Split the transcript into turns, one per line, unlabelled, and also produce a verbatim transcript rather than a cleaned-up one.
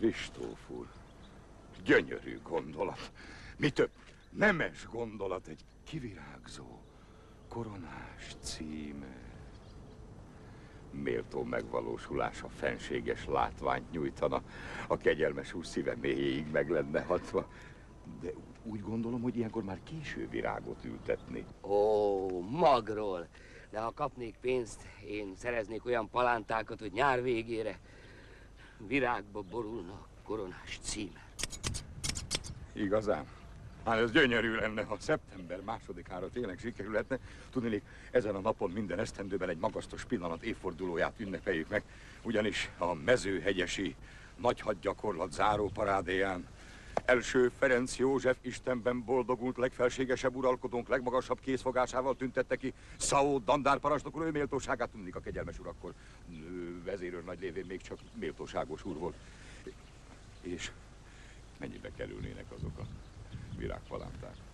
Kristóf úr, gyönyörű gondolat. Mi több, nemes gondolat, egy kivirágzó, koronás címe. Méltó megvalósulása fenséges látványt nyújtana, a kegyelmes úr szíve mélyéig meg lenne hatva. De úgy gondolom, hogy ilyenkor már késő virágot ültetni.
Ó, magról. De ha kapnék pénzt, én szereznék olyan palántákat, hogy nyár végére virágba borulna koronás címe.
Igazán? Hát ez gyönyörű lenne, ha szeptember másodikára tényleg sikerülhetne. Tudnék, ezen a napon minden esztendőben egy magasztos pillanat évfordulóját ünnepeljük meg, ugyanis a mezőhegyesi nagyhadgyakorlat záró parádéján első Ferenc József istenben boldogult legfelségesebb uralkodónk legmagasabb készfogásával tüntette ki Szabó dandár parancsnok úr, ő méltóságát. Tudnék, a kegyelmes úr akkor vezérőr nagy lévén még csak méltóságos úr volt. És mennyibe kerülnének azok a virágpalánták?